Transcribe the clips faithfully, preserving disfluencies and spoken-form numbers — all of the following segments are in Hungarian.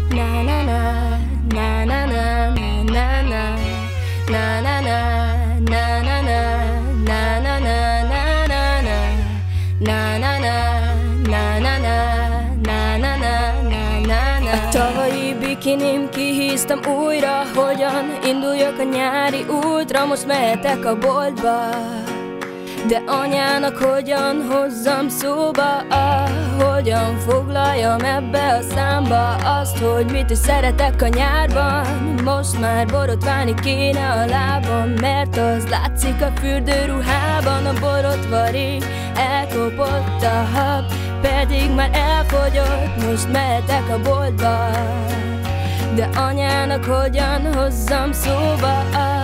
Na na na, na na na, na na na, na na na, na na na, na na na, na na na, na na na, na na na, na na na, na na na. A tavalyi bikinim kihíztam újra, hogyan induljak a nyári útra, most mehetek a boltba. De anyának hogyan hozzam szóba, ah, hogyan foglaljam ebbe a számba azt, hogy mit is szeretek a nyárban. Most már borotválni kéne a lábam, mert az látszik a fürdőruhában. A borotva rég elkopott a hab, pedig már elfogyott, most mehetek a boltba. De anyának hogyan hozzam szóba, ah.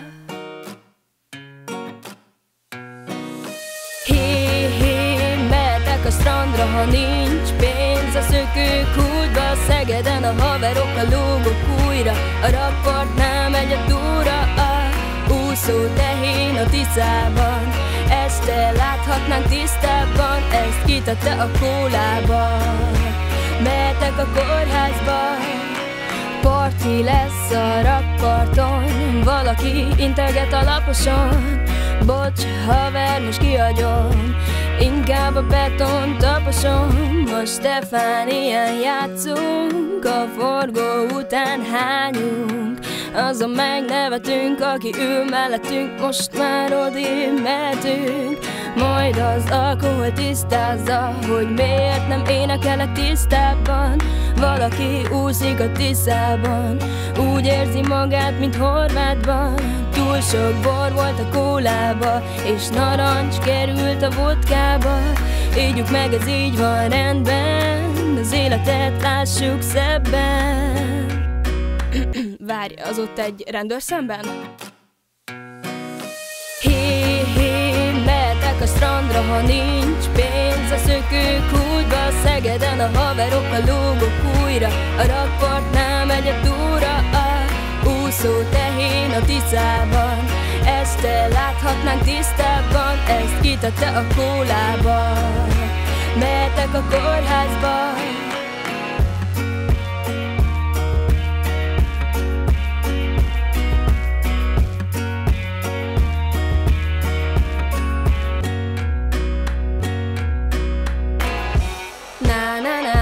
A strandra, ha nincs pénz, a szökőkútba, Szegeden a haverokkal lógok újra, a rakpartnál megy a túra, a úszó tehén a Tiszában. Este láthatnánk tisztábban, ezt kitette a kólába. Mehetek a kórházba, parti lesz a rakparton, valaki integet alaposan. Bocs, haver, most kihagyom, inkább a beton taposom. Most Stefánián játszunk, a forgó után hányunk. Azon megnevetünk, aki ül mellettünk, most már odébb mehetünk. Majd az alkohol tisztázza, hogy miért nem énekelek tisztábban. Valaki úszik a Tiszában, úgy érzi magát, mint Horvátban. Túl sok bor volt a kólába, és narancs került a vodkába. Ígyjuk meg, ez így van rendben, az életet lássuk szebben. Várj, az ott egy rendőr szemben? Hé, hé, mehetek a strandra, ha nincs pénz, a szökőkútba, Szegeden a haverokkal lógok újra, a rakpartnál megy a túra, a úszó tehén a Tiszában. Este láthatnánk tisztábban, ezt kitette a kólába. Mehetek a kórházba, na na na.